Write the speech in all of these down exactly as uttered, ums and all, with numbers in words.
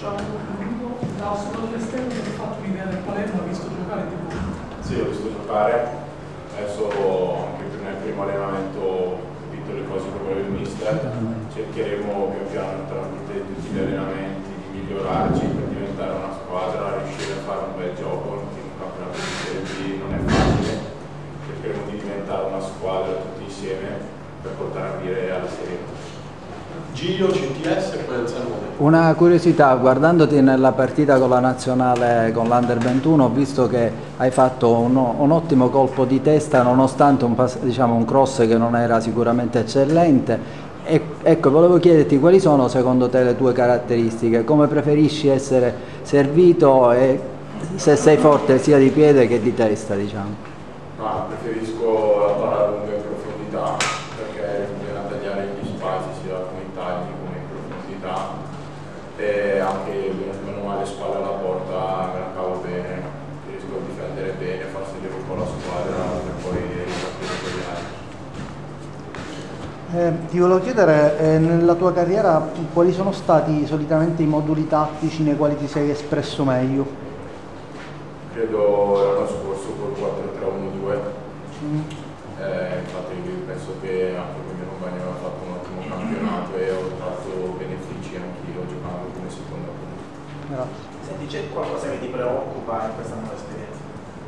Ciao, da solo all'esterno ho fatto l'idea del Palermo, ha visto giocare tipo? Sì, ho visto giocare, adesso anche nel primo allenamento ho capito le cose che voleva il mister, cercheremo pian piano tramite tutti gli allenamenti di migliorarci per diventare una squadra, riuscire a fare un bel gioco, in un campionato di Serie B non è facile, cercheremo di diventare una squadra tutti insieme per portare a dire alla Serie B. Giglio, C T S e poi Anselmo. Una curiosità, guardandoti nella partita con la nazionale, con l'Under ventuno, ho visto che hai fatto un, un ottimo colpo di testa nonostante un, diciamo, un cross che non era sicuramente eccellente. E, ecco, volevo chiederti quali sono secondo te le tue caratteristiche, come preferisci essere servito e se sei forte sia di piede che di testa, diciamo. No, preferisco la palla lunga in profondità perché bisogna tagliare gli spazi sia come i tagli come in profondità e anche meno male spalle alla porta me la cavo bene, riesco a difendere bene, far sedere un po' la squadra per poi ripartire con gli altri. Eh, ti volevo chiedere, eh, nella tua carriera quali sono stati solitamente i moduli tattici nei quali ti sei espresso meglio? Credo l'anno scorso col quattro tre uno due, mm. eh, infatti penso che anche il mio compagno aveva fatto un ottimo campionato e ho tratto benefici anch'io giocando come seconda punta. Grazie. Senti, c'è qualcosa che ti preoccupa in questa nuova esperienza?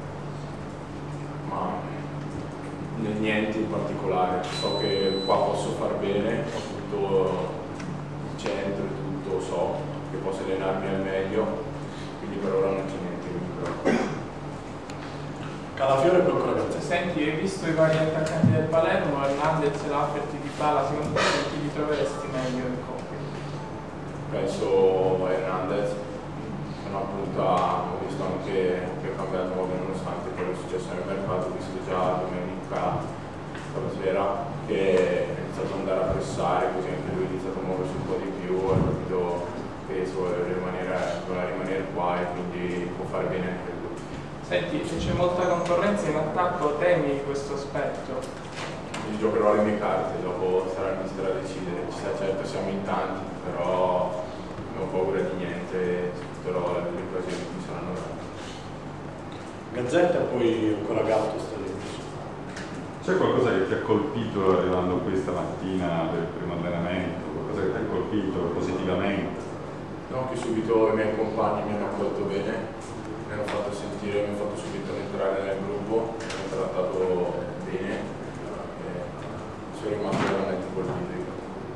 Ma niente in particolare, so che qua posso far bene, ho tutto il centro, tutto so che posso allenarmi al meglio, quindi per ora non c'è niente che mi preoccupa. Calafiore e Blocco Ragazzi. Senti, hai visto i vari attaccanti del Palermo, Hernandez e Lafferty di Bala, secondo te chi li troveresti meglio in coppia? Penso Hernandez, è una punta, ho visto anche che ha cambiato modo nonostante quello che è successo nel mercato, ho visto già domenica sera che è iniziato ad andare a pressare, così anche lui ha iniziato a muoversi un po' di più, ha capito che vuole rimanere, vuole rimanere qua e quindi può fare bene anche lui. Senti, se c'è molta concorrenza in attacco, temi questo aspetto? Io giocherò le mie carte, dopo sarà il mister a decidere, ci sta, certo siamo in tanti, però non ho paura di niente, sfrutterò le occasioni che mi saranno date. Gazzetta e poi ancora Gatto sta lì. C'è qualcosa che ti ha colpito arrivando qui stamattina per il primo allenamento? Qualcosa che ti ha colpito positivamente? No, che subito i miei compagni mi hanno accolto bene, mi hanno fatto sentire, mi hanno fatto subito entrare nel gruppo, mi hanno trattato bene e sono rimasto veramente colpito.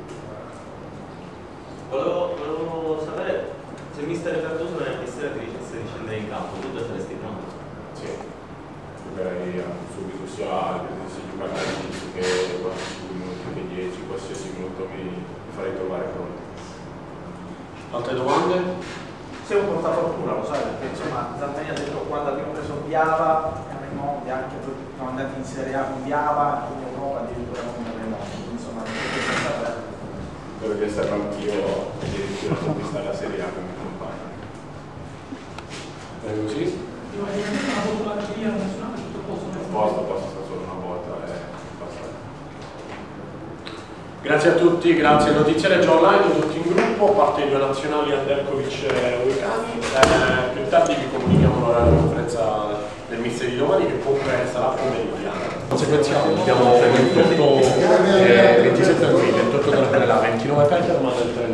Volevo, volevo sapere se il mister Cardoso non è il mister che dicesse di scendere in campo, tu già saresti pronto? Sì, giocherei subito sia se giocare all'inizio che quarantacinque minuti che dieci, qualsiasi minuto mi, mi farei trovare pronto. Altre domande? Sei un portafortuna, lo sai, perché insomma Zampani ha detto quando abbiamo preso Biava e Raimondi, anche poi siamo andati in Serie A con Biava, in Europa addirittura con Raimondi, insomma non è stato. Spero di essere anch'io e di riuscire a conquistare la Serie A con i miei compagni. È così? Io hai una volta l'artiglieria nazionale, tutto posto per Posto, posto sta solo una volta e basta. Grazie a tutti, grazie al notiziario già online, tutti in gruppo, a parte i due nazionali Anderkovic e Uicani. Eh, più tardi vi comunichiamo l'orario di conferenza del mister di domani che comunque sarà pomeridiana. Conseguenziale, abbiamo ventotto, eh, ventisette qui, ventotto da là, ventinove Peterman e